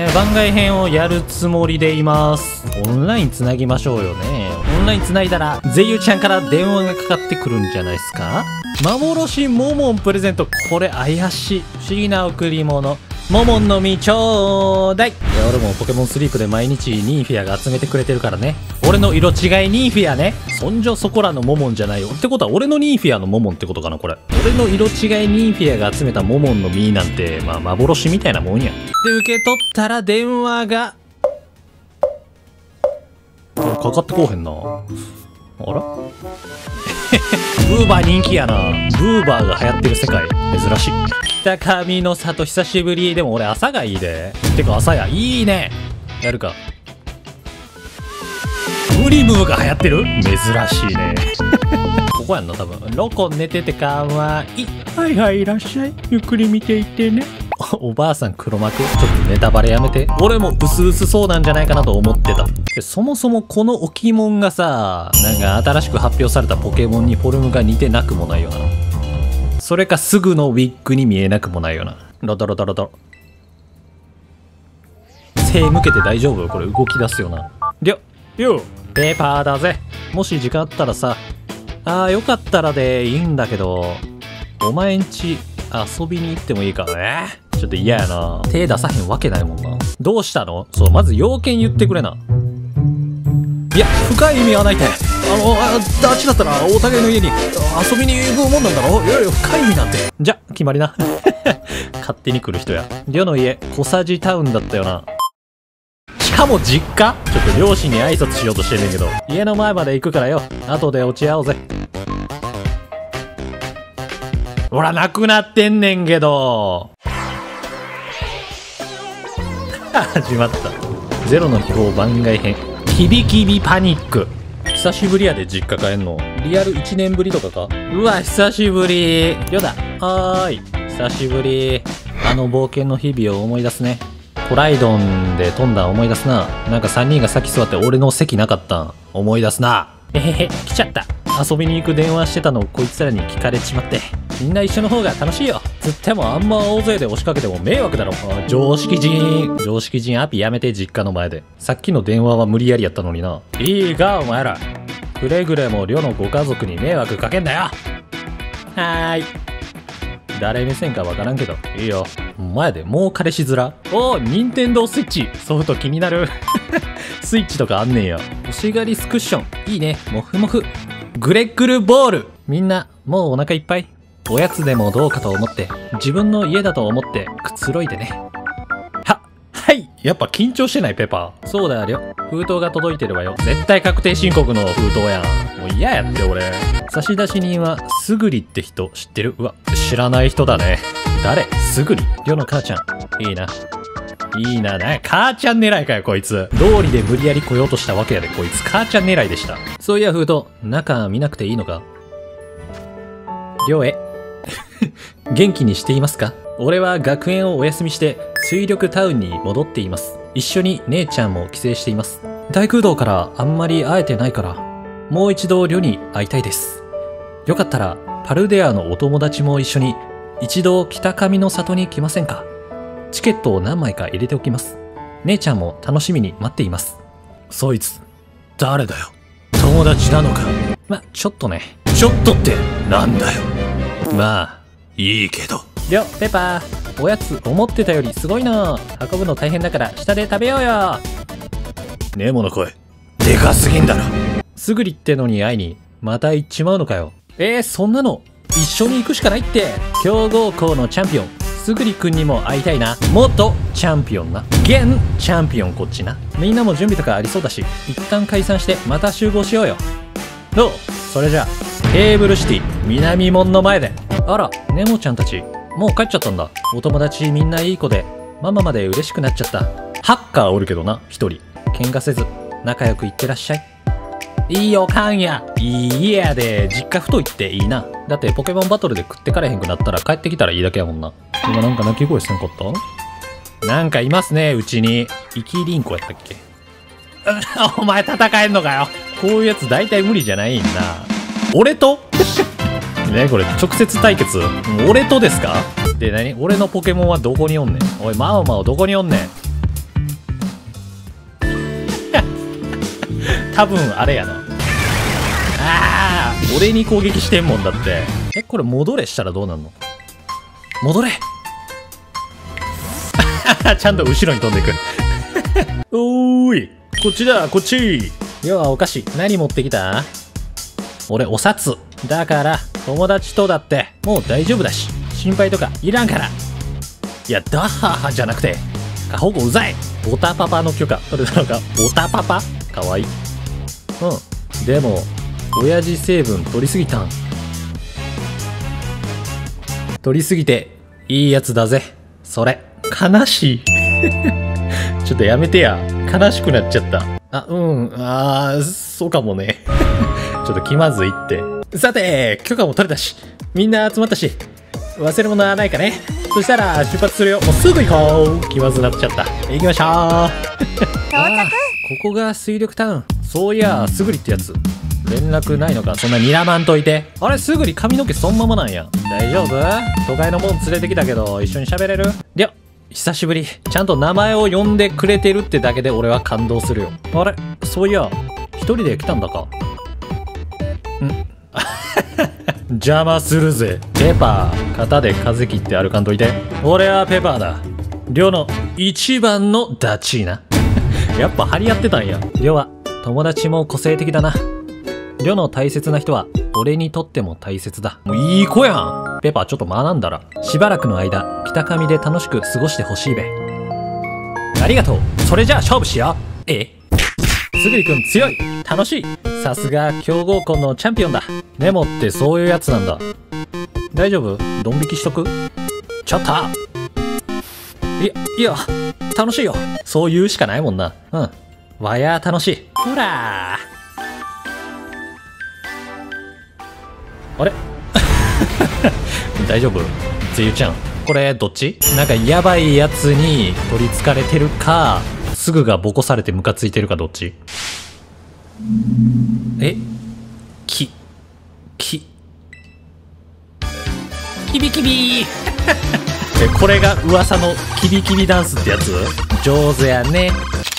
番外編をやるつもりでいます。オンラインつなぎましょうよね。オンラインつないだら、ゼユちゃんから電話がかかってくるんじゃないですか。幻モモンプレゼント。これ怪しい。不思議な贈り物。モモンの実ちょうだい。いや、俺もポケモンスリープで毎日ニーフィアが集めてくれてるからね。俺の色違いニーフィアね。そんじょそこらのモモンじゃないよ。ってことは俺のニーフィアのモモンってことかな、これ。俺の色違いニーフィアが集めたモモンの実なんて、まあ幻みたいなもんや。で、受け取ったら電話が。かかってこうへんな。あらブーバー人気やな。ブーバーが流行ってる世界。珍しい。北上の里久しぶり。でも俺朝がいいで。てか朝や。いいね。やるか。ウリムーが流行ってる？珍しいね。ここやんな、多分。ロコ寝ててかわいい。はいはい、いらっしゃい。ゆっくり見ていってね。おばあさん黒幕？ちょっとネタバレやめて。俺もうすうすそうなんじゃないかなと思ってた。でそもそもこの置物がさ、なんか新しく発表されたポケモンにフォルムが似てなくもないよな。それかすぐのウィッグに見えなくもないよな。ロドロドロド。背向けて大丈夫？これ動き出すよな。よっペーパーだぜ。もし時間あったらさ、よかったらでいいんだけど、お前んち遊びに行ってもいいかね。ちょっと嫌やな。手出さへんわけないもんな。どうしたの？そう、まず要件言ってくれな。いや、深い意味はないて。あっちだったらお互いの家に遊びに行くもんなんだろ？いやいや、深い意味なんて。じゃ、決まりな。勝手に来る人や。リョの家、小さじタウンだったよな。しかも実家？ちょっと両親に挨拶しようとしてんねんけど。家の前まで行くからよ。後で落ち合おうぜ。ほら、なくなってんねんけど。始まった。ゼロの秘宝番外編。キビキビパニック。久しぶりやで、実家帰んの。リアル1年ぶりとかか？うわ、久しぶり。よだ。はーい。久しぶり。あの冒険の日々を思い出すね。コライドンで飛んだん思い出すな。なんか3人が先座って俺の席なかったん思い出すな。へへへ、来ちゃった。遊びに行く電話してたのをこいつらに聞かれちまって。みんな一緒の方が楽しいよ。つってもあんま大勢で押しかけても迷惑だろ。常識人アピやめて、実家の前で。さっきの電話は無理やりやったのにな。いいかお前ら。くれぐれも寮のご家族に迷惑かけんなよ。はーい。誰目線かわからんけど、いいよ。前でもう彼氏面？任天堂スイッチ。ソフト気になる。スイッチとかあんねんや。欲しがりスクッション。いいね。もふもふ。グレッグルボール。みんな、もうお腹いっぱい？おやつでもどうかと思って、自分の家だと思ってくつろいでね。はい。やっぱ緊張してないペパー。そうだよ。封筒が届いてるわよ。絶対確定申告の封筒やん。もう嫌やって俺。差出人はすぐりって人知ってる？うわ、知らない人だね。誰？すぐり？りょの母ちゃん。いいな。いいな。母ちゃん狙いかよこいつ。道理で無理やり来ようとしたわけやでこいつ。母ちゃん狙いでした。そういや封筒、中見なくていいのか？りょうへ。元気にしていますか？俺は学園をお休みして水力タウンに戻っています。一緒に姉ちゃんも帰省しています。大空洞からあんまり会えてないから、もう一度リョに会いたいです。よかったらパルデアのお友達も一緒に一度北上の里に来ませんか？チケットを何枚か入れておきます。姉ちゃんも楽しみに待っています。そいつ誰だよ？友達なのか？ちょっとね。ちょっとってなんだよ。まあいいけど。りょ、ペパー、おやつ思ってたよりすごいな。運ぶの大変だから下で食べようよ。ネモの声でかすぎんだろ。すぐりってのに会いにまた行っちまうのかよ。そんなの一緒に行くしかないって。強豪校のチャンピオンすぐりくんにも会いたいな。元チャンピオンな。現チャンピオンこっちな。みんなも準備とかありそうだし、一旦解散してまた集合しようよ。どう？それじゃあテーブルシティ南門の前で。あら、ネモちゃんたちもう帰っちゃったんだ。お友達みんないい子でママまで嬉しくなっちゃった。ハッカーおるけどな、一人。喧嘩せず仲良くいってらっしゃい。いいよかんや。いい家やで。実家太いっていいな。だってポケモンバトルで食ってかれへんくなったら帰ってきたらいいだけやもんな。今なんか鳴き声せんかった？なんかいますね、うちに。イキリンコやったっけ？お前戦えんのかよ。こういうやつ大体無理じゃないんな。俺とね、これ直接対決。俺とですか？で、俺のポケモンはどこにおんねん。おい、マオマオどこにおんねん。 多分あれやな。あー、俺に攻撃してんもんだって。これ戻れしたらどうなんの？戻れちゃんと後ろに飛んでいく。おーい、こっちだ、こっち。要はお菓子、何持ってきた？俺、お札。だから、友達とだって、もう大丈夫だし、心配とかいらんから。いや、ダッハーじゃなくて、過保護うざい。ボタパパの許可取れたのか。ボタパパかわいい。うん。でも、親父成分取りすぎたん。取りすぎて、いいやつだぜ。それ、悲しい。ちょっとやめてや。悲しくなっちゃった。そうかもね。ちょっと気まずいって。さて、許可も取れたし、みんな集まったし、忘れ物はないかね。そしたら出発するよ。もうすぐ行こう。気まずなっちゃった。行きましょう。ここが水力タウン。そういや、すぐりってやつ。連絡ないのか。そんな睨まんといて。あれ、すぐり髪の毛そんままなんや。大丈夫？都会のもん連れてきたけど、一緒に喋れる？りゃ、久しぶり。ちゃんと名前を呼んでくれてるってだけで俺は感動するよ。あれ、そういや、一人で来たんだか。邪魔するぜ。ペパー、型で風切って歩かんといて。俺はペパーだ。りょうの一番のダチーな。やっぱ張り合ってたんや。りょうは友達も個性的だな。りょうの大切な人は俺にとっても大切だ。もういい子やん。ペパーちょっと学んだら。しばらくの間、北上で楽しく過ごしてほしいべ。ありがとう。それじゃあ勝負しよう。すぐりくん強い。楽しい。さすが強豪校のチャンピオンだ。ネモってそういうやつなんだ。大丈夫？ドン引きしとく？ちょっといや、楽しいよ。そう言うしかないもんな。うん。わや楽しい。ほらあれ大丈夫？つゆちゃん。これどっち？なんかやばいやつに取り憑かれてるか、すぐがボコされてムカついてるかどっち？キビキビこれが噂のキビキビダンスってやつ？上手やね。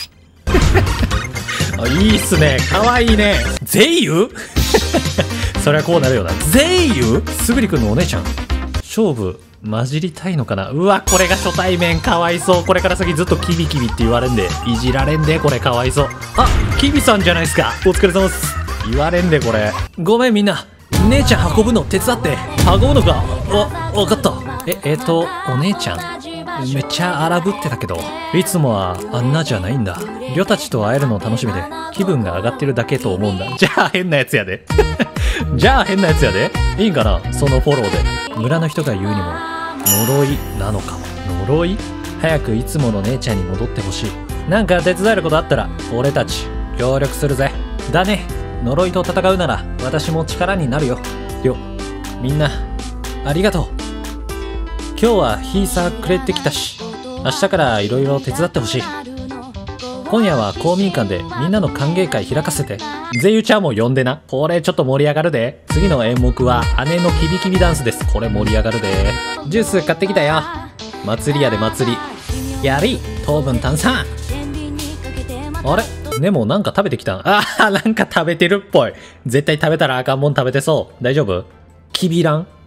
いいっすね。かわいいね。ゼイユそりゃこうなるよな。ゼイユ？すぐりくんのお姉ちゃん。勝負混じりたいのかな。うわ、これが初対面。かわいそう。これから先ずっとキビキビって言われんで、いじられんで。これかわいそう。あ、キビさんじゃないですか。お疲れ様です。言われんでこれ。ごめんみんな、姉ちゃん運ぶの手伝って。運ぶのか。わかった。お姉ちゃんめっちゃ荒ぶってたけど、いつもはあんなじゃないんだ。りょたちと会えるの楽しみで気分が上がってるだけと思うんだ。じゃあ変なやつやで。じゃあ変なやつやで。いいんかな、そのフォローで。村の人が言うにも呪いなのかも。呪い？早くいつもの姉ちゃんに戻ってほしい。なんか手伝えることあったら俺たち協力するぜ。だね。呪いと戦うなら私も力になるよ。みんなありがとう。今日は日さ暮れてきたし、明日からいろいろ手伝ってほしい。今夜は公民館でみんなの歓迎会開かせて。ゼユちゃんも呼んでな。これちょっと盛り上がるで。次の演目は姉のキビキビダンスです。これ盛り上がるで。ジュース買ってきたよ。祭り屋で祭り。やり、糖分炭酸。あれでもなんか食べてきたん？なんか食べてるっぽい。絶対食べたらあかんもん食べてそう。大丈夫？キビラン？